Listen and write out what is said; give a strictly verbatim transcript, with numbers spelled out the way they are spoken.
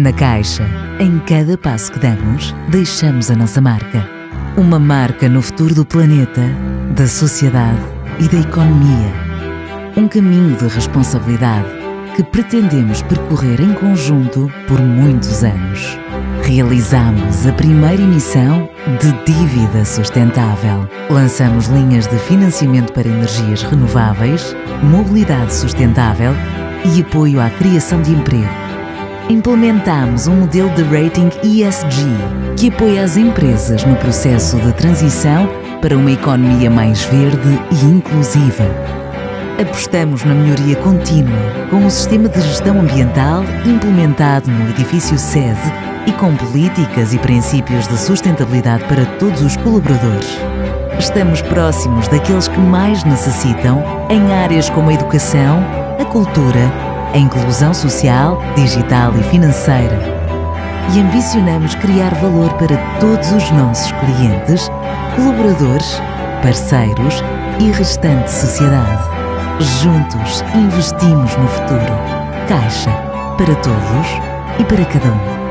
Na Caixa, em cada passo que damos, deixamos a nossa marca. Uma marca no futuro do planeta, da sociedade e da economia. Um caminho de responsabilidade que pretendemos percorrer em conjunto por muitos anos. Realizamos a primeira emissão de dívida sustentável. Lançamos linhas de financiamento para energias renováveis, mobilidade sustentável e apoio à criação de emprego. Implementamos um modelo de rating E S G que apoia as empresas no processo de transição para uma economia mais verde e inclusiva. Apostamos na melhoria contínua com o sistema de gestão ambiental implementado no edifício sede e com políticas e princípios de sustentabilidade para todos os colaboradores. Estamos próximos daqueles que mais necessitam em áreas como a educação, a cultura, a inclusão social, digital e financeira. E ambicionamos criar valor para todos os nossos clientes, colaboradores, parceiros e restante sociedade. Juntos investimos no futuro. Caixa, para todos e para cada um.